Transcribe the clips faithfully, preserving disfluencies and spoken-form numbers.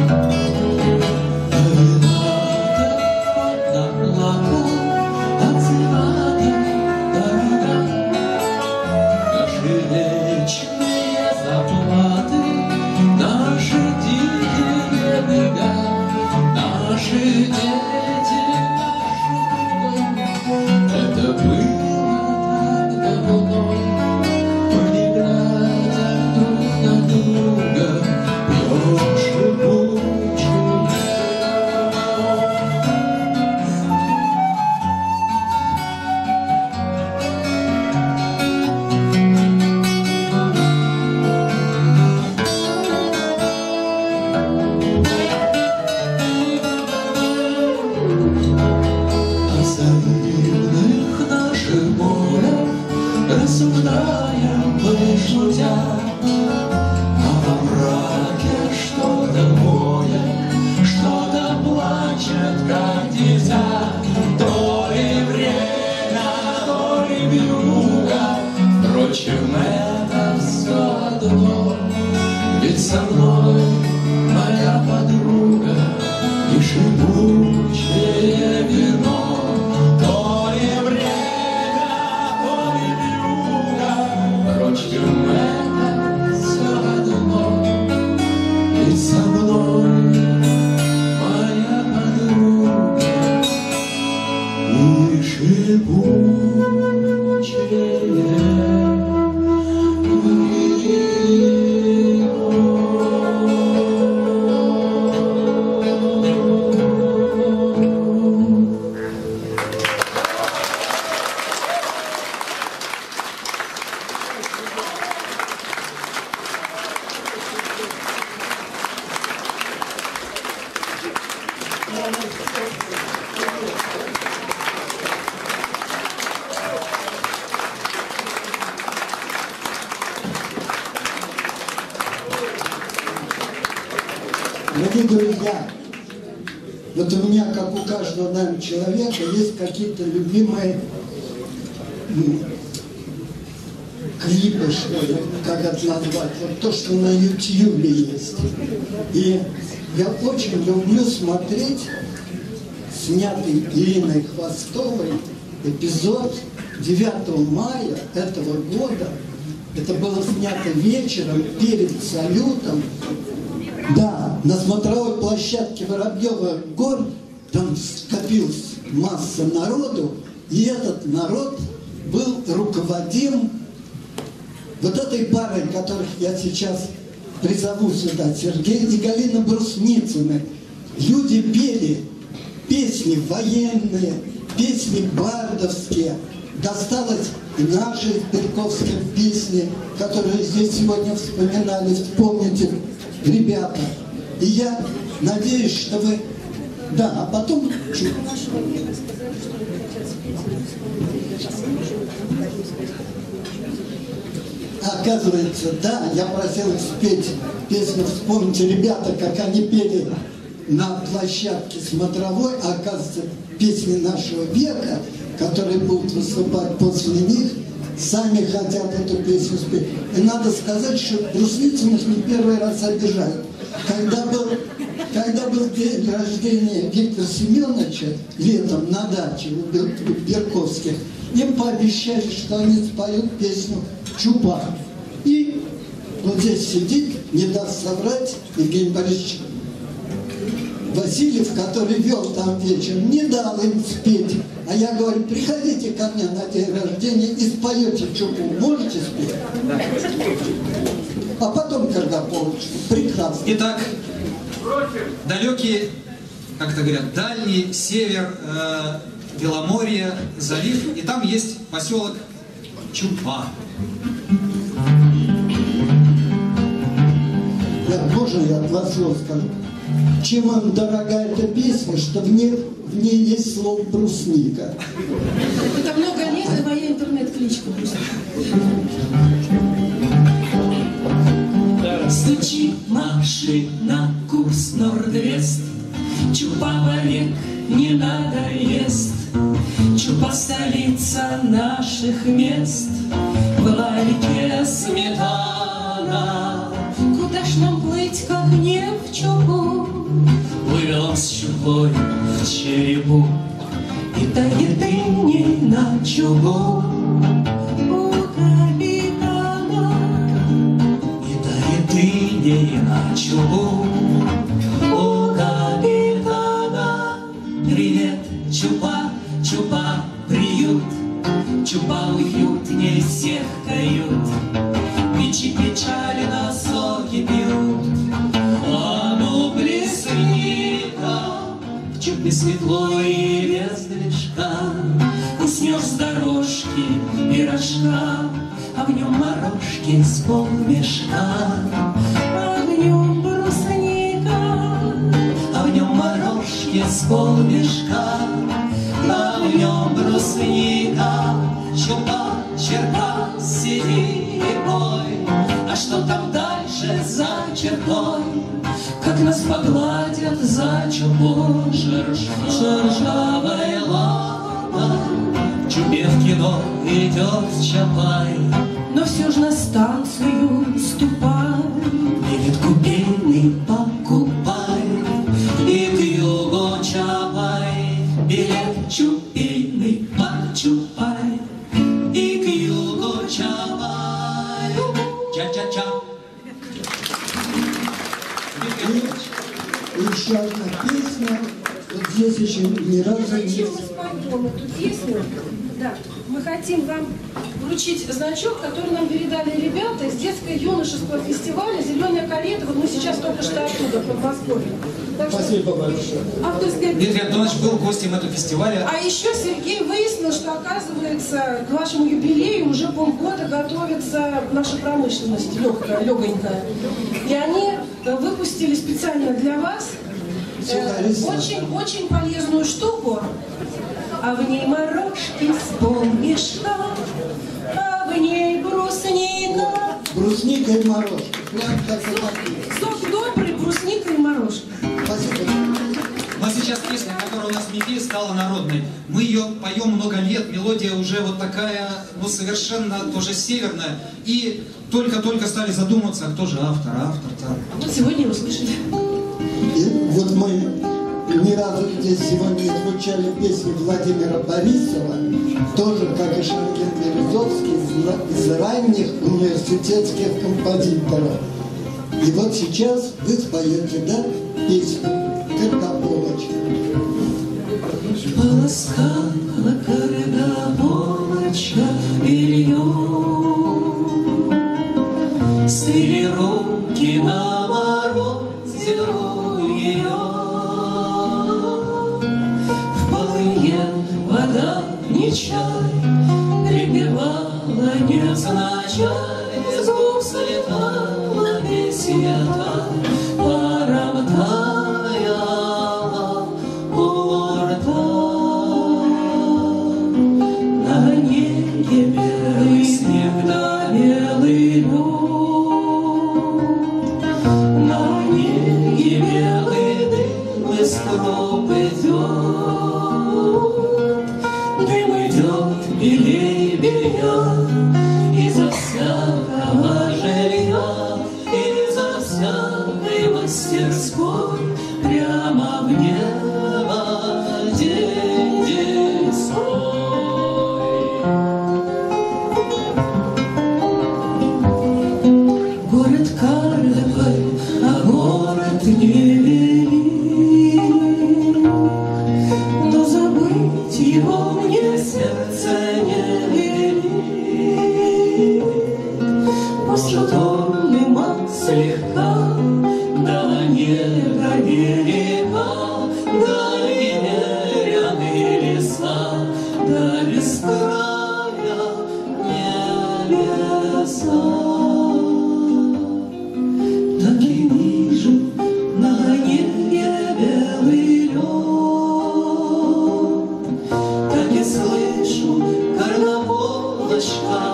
Дорогие друзья, вот у меня, как у каждого, наверное, человека, есть какие-то любимые ну, клипы, что ли, как это назвать, вот то, что на ютьюбе есть. И я очень люблю смотреть снятый Ириной Хвостовой эпизод девятого мая этого года. Это было снято вечером перед салютом. Да, на смотровой площадке Воробьевых гор там скопилась масса народу, и этот народ был руководим вот этой парой, которых я сейчас призову сюда, Сергей и Галина Брусницыны. Люди пели песни военные, песни бардовские. Досталось и наши Перковские песни, которые здесь сегодня вспоминали, вспомните, ребята. И я надеюсь, что вы... Да, а потом... Оказывается, да, я просил их спеть песню «Вспомните, ребята», как они пели на площадке смотровой, а оказывается, песни нашего века, которые будут выступать после них, сами хотят эту песню спеть. И надо сказать, что Брусницыных не первый раз обижают. Когда был, когда был день рождения Виктора Семеновича летом на даче у Берковских, им пообещали, что они споют песню «Чупа». И вот здесь сидит, не даст соврать, Евгений Борисович Васильев, который вел там вечер, не дал им спеть. А я говорю, приходите ко мне на день рождения и споете Чупу. Можете спеть? А потом, когда получится, прекрасно. Итак, далекий, как это говорят, дальний север, э, Беломорье, залив, и там есть поселок Чупа. Я, можно я два слова скажу? Чем вам дорога эта песня, что в ней, в ней есть слово «брусника». Это много лет, и моя интернет-кличка «Брусника». Стучит машина, курс Норд-Вест. Чупа век не надоест. Чупа столица наших мест. Была реке сметана. Куда ж нам плыть, как не в Чупу? твой в черепу, и тает иней на чугу у капитана, и тает иней на чугу у капитана. Привет, Чупа, Чупа, приют, Чупа уютней всех кают, печи печали на соки пьют. А ну плесни-ка, в Чупе светло и без грешка, уснешь с дорожки пирожка, а в нем морожки с полмешка, а в нем брусника, а в нем морожки с полмешка, а в нем брусника. Чупа, черта, сиди и пой, а что там дальше за чертой? Как нас погладят за чупой шершавая лапа. В Чупе в кино идет Чапай, но все ж на станцию ступай, билет купейный покупай, и к югу Чапай, билет чупейный почупай, и к югу Чапай. Ча-ча-ча. И еще одна песня, вот здесь еще ни разу не... Зачем мы споем эту песню? Да, мы хотим вам вручить значок, который нам передали ребята из детско-юношеского фестиваля «Зеленая карета». Вот мы сейчас только что оттуда, в Подмосковье. Так что... Спасибо большое. Авторская... Дмитрий Антонович был гостем этого фестиваля. А еще Сергей выяснил, что, оказывается, к вашему юбилею уже полгода готовится наша промышленность, легкая, легонькая. И они выпустили специально для вас очень-очень полезную штуку. А в ней морожки с полмешка, а в ней брусника. Брусника и морожка. Прям так и так. Сок добрый, брусника и морожка. Спасибо. Но сейчас песня, которая у нас в Мифе стала народной. Мы ее поем много лет, мелодия уже вот такая, ну совершенно тоже северная. И только-только стали задумываться, а кто же автор, автор-то. Вот сегодня услышали. И вот мы ни разу здесь сегодня не звучали песни Владимира Борисова, тоже, как и Шенген Березовский, из, из ранних университетских композиторов. И вот сейчас вы споете, да, песню «Каргополочка». Полоскала каргополочка бельем, стыли руки на морозе ее. В полыне вода не чай, прибивала невзначай, с губ слетала песня та, паром таяла у рта. На неге белый снег да белый лед, на неге белый дым из троп идет. Дым идет белей белья, изо всякого жилья, изо всякой мастерской, прямо в небо день детской. Город Карловый, а город не велик, но забыть его мне сердце не велит. После дома слегка до нега велика, да и неверные леса, да без края небеса. Так и вижу на небе белый лед, так и слышу, каргополочка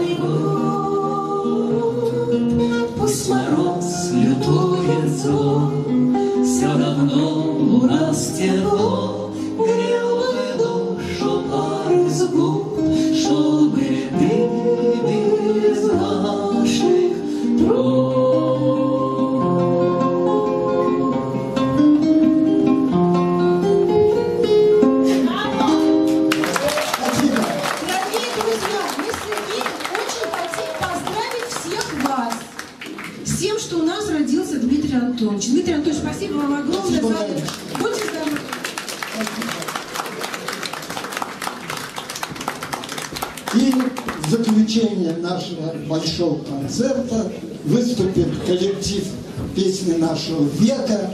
поет. Пусть мороз лютует зло, все равно у нас тепло, грел бы душу пар из губ, шел бы дым из наших труб. Отличная Спасибо, задача. Галечка. Будьте здоровы. И в заключение нашего большого концерта выступит коллектив песни нашего века.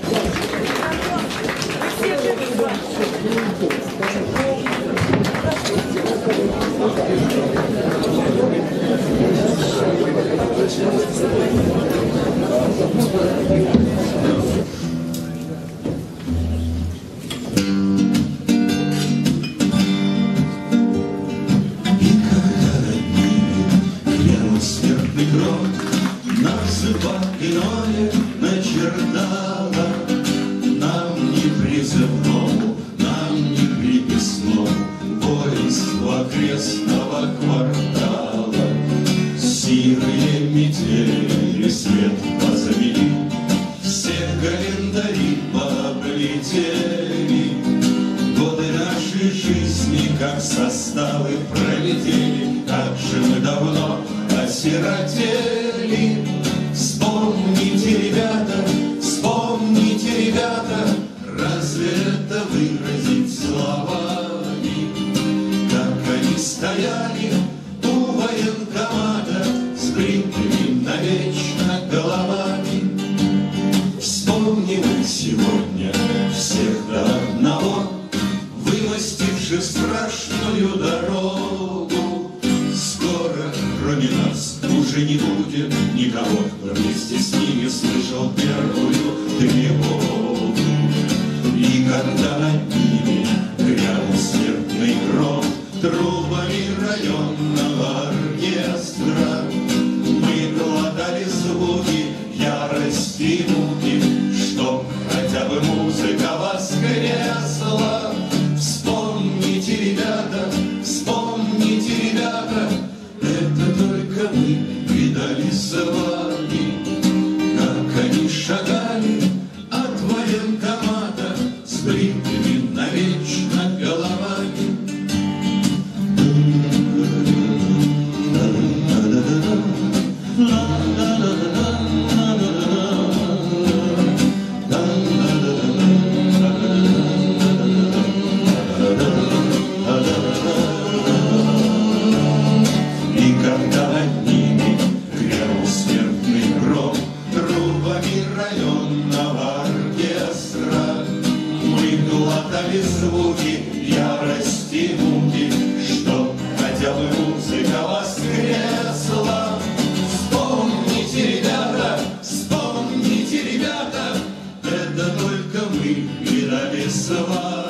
Смертный гром нам судьба иное начертала, нам не призывному, нам не приписному воинству окрестного квартала. Сирые метели свет позавели, все календари пооблетели, годы нашей жизни как составы пролетели, как же мы давно осиротели. Вспомните, ребята, вспомните, ребята, разве это выразить словами? Как они стояли у военкомата с бритыми навечно головами. Вспомним их сегодня всех до одного, вымостивши страшную дорогу. Скоро, кроме нас, уже не будет никого, кто вместе с ними слышал первую тревогу. И когда над ними грянул смертный гром трубами районного оркестра, мы глотали звуки ярости и муки, чтоб хотя бы музыка воскресла. Вспомните, ребята, вспомните, ребята, это только мы видали с вами, как они шагали от военкомата с бритыми навечно головами. И когда над ними грянул смертный гром трубами районного оркестра, мы глотали звуки ярости и муки, чтоб хотя бы музыка воскресла. Вспомните, ребята, вспомните, ребята, это только мы видали с вами.